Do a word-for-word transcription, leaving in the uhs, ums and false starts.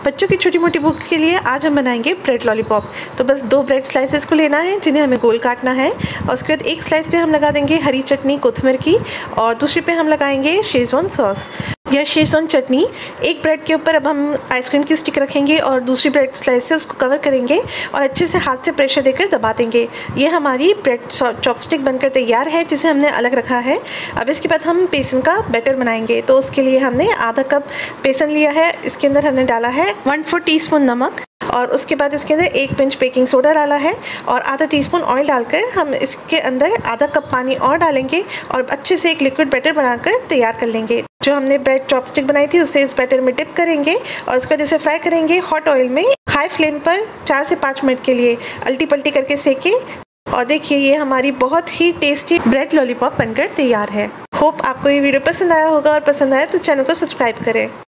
बच्चों की छोटी मोटी भूख के लिए आज हम बनाएंगे ब्रेड लॉलीपॉप। तो बस दो ब्रेड स्लाइसेस को लेना है जिन्हें हमें गोल काटना है और उसके बाद एक स्लाइस पे हम लगा देंगे हरी चटनी कोथमीर की और दूसरी पे हम लगाएंगे शेजवान सॉस या शेजवान चटनी। एक ब्रेड के ऊपर अब हम आइसक्रीम की स्टिक रखेंगे और दूसरी ब्रेड स्लाइस से उसको कवर करेंगे और अच्छे से हाथ से प्रेशर देकर दबा देंगे। ये हमारी ब्रेड चॉपस्टिक बनकर तैयार है जिसे हमने अलग रखा है। अब इसके बाद हम बेसन का बैटर बनाएंगे। तो उसके लिए हमने आधा कप बेसन लिया है, इसके अंदर हमने डाला है वन फोर टी स्पून नमक और उसके बाद इसके अंदर एक पिंच बेकिंग सोडा डाला है और आधा टीस्पून ऑयल डालकर हम इसके अंदर आधा कप पानी और डालेंगे और अच्छे से एक लिक्विड बैटर बनाकर तैयार कर लेंगे। जो हमने ब्रेड चॉपस्टिक बनाई थी उससे इस बैटर में डिप करेंगे और उसके बाद इसे फ्राई करेंगे हॉट ऑयल में हाई फ्लेम पर चार से पाँच मिनट के लिए अल्टी पल्टी करके सेके। और देखिए ये हमारी बहुत ही टेस्टी ब्रेड लॉलीपॉप बनकर तैयार है। होप आपको ये वीडियो पसंद आया होगा और पसंद आया तो चैनल को सब्सक्राइब करें।